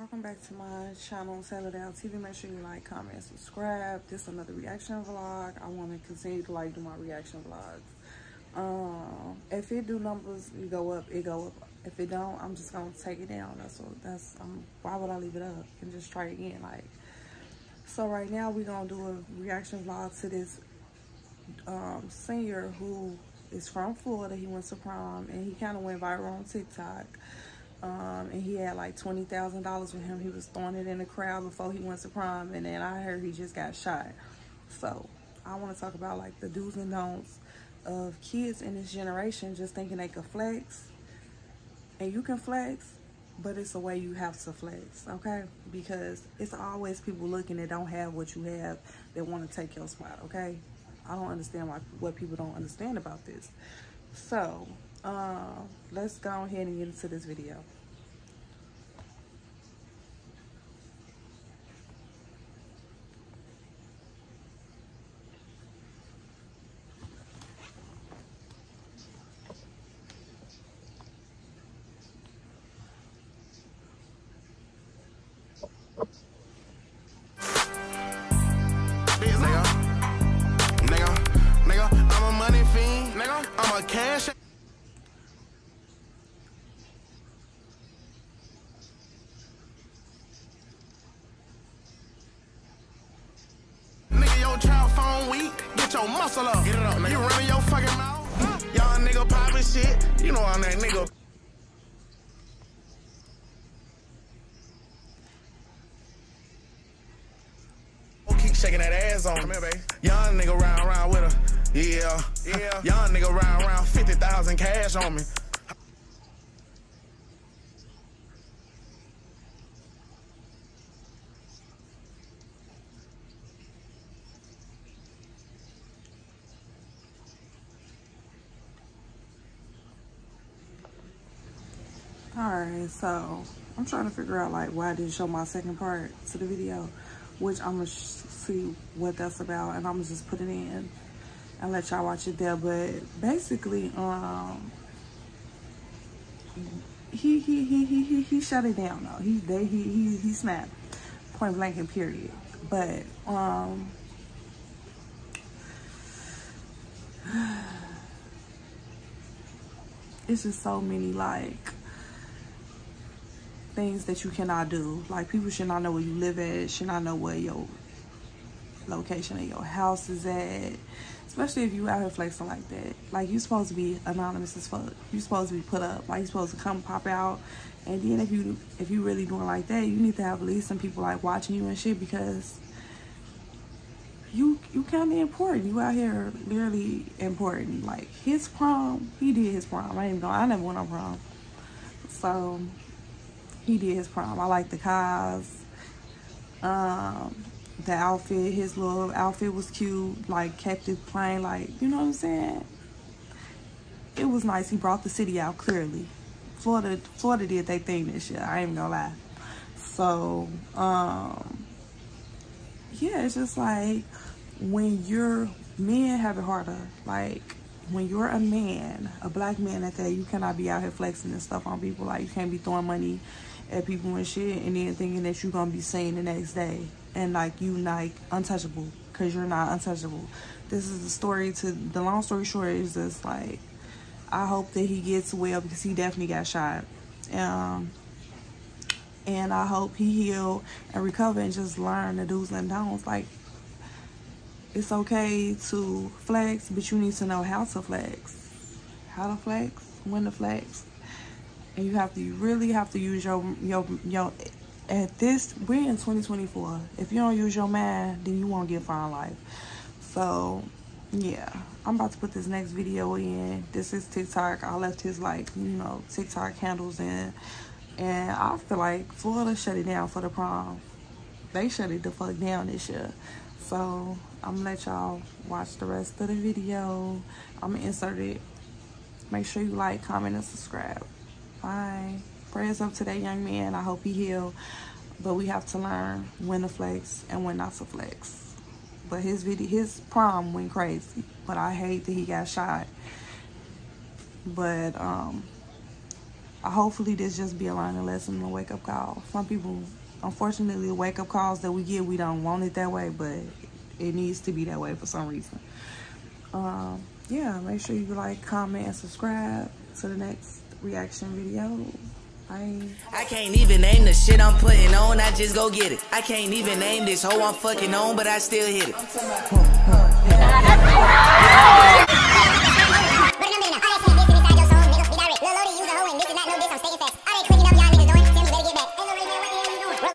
Welcome back to my channel, Settle Down TV. Make sure you like, comment, and subscribe. This is another reaction vlog. I want to continue to do my reaction vlogs. If it do numbers, it go up. If it don't, I'm just gonna take it down. Why would I leave it up and just try it again? So right now we're gonna do a reaction vlog to this singer who is from Florida. He went to prom and he kind of went viral on TikTok. And he had like $20,000 with him. He was throwing it in the crowd before he went to prom, and then I heard he just got shot. So I want to talk about like the do's and don'ts of kids in this generation just thinking they could flex. And you can flex, but it's the way you have to flex, okay? Because it's always people looking that don't have what you have that want to take your spot, okay? I don't understand what people don't understand about this. So let's go ahead and get into this video. Nigga, I'm a money fiend. Nigga, I'm a cash. Nigga, your child phone weak. Get your muscle up. Get it up, nigga. You running your fucking mouth. Y'all nigga popping shit. You know I'm that nigga. Keep shaking that ass on. Come here, baby. Young nigga round with her. Yeah. Young nigga round 50,000 cash on me. Alright, so I'm trying to figure out like why I didn't show my second part to the video, which I'm gonna see what that's about, and I'm gonna just put it in and let y'all watch it there. But basically, he shut it down though. He snapped, point blank and period. But it's just so many like things that you cannot do. Like, people should not know where you live at, should not know where your location of your house is at, especially if you out here flexing like that. Like, you supposed to be anonymous as fuck. You supposed to be put up. Like, you supposed to come pop out. And then if you really doing like that, you need to have at least some people like watching you and shit, because you kind of important. You out here literally important. Like, his prom, he did his prom. I never went on prom. So he did his prom. I like the cars, the outfit. His little outfit was cute, like kept it plain, like, you know what I'm saying? It was nice. He brought the city out clearly. Florida did their thing this year. I ain't gonna lie. So yeah, it's just like when men have it harder. Like, when you're a man, a black man at that, you cannot be out here flexing and stuff on people. Like, you can't be throwing money at people and shit and then thinking that you're gonna be seen the next day and like you like untouchable, because you're not untouchable. This is the story. The long story short is just like, I hope that he gets well, because he definitely got shot, and I hope he heal and recover and just learn the do's and don'ts. Like, it's okay to flex, but you need to know how to flex, when to flex. And you really have to use your at this, we're in 2024. If you don't use your mind, then you won't get far in life. So yeah, I'm about to put this next video in. This is TikTok. I left his like, you know, TikTok handles in, and I feel like Florida shut it down for the prom. They shut it the fuck down this year. So I'm gonna let y'all watch the rest of the video. I'm gonna insert it. Make sure you like, comment, and subscribe. Bye. Prayers up to that young man. I hope he heal. But we have to learn when to flex and when not to flex. But his prom went crazy. But I hate that he got shot. But hopefully this just be a learning lesson and a wake-up call. Some people, unfortunately, the wake-up calls that we get, we don't want it that way, but it needs to be that way for some reason. Yeah, make sure you like, comment, and subscribe to the next reaction video. I can't even name the shit I'm putting on, I just go get it. I can't even name this hoe I'm fucking on, but I still hit it.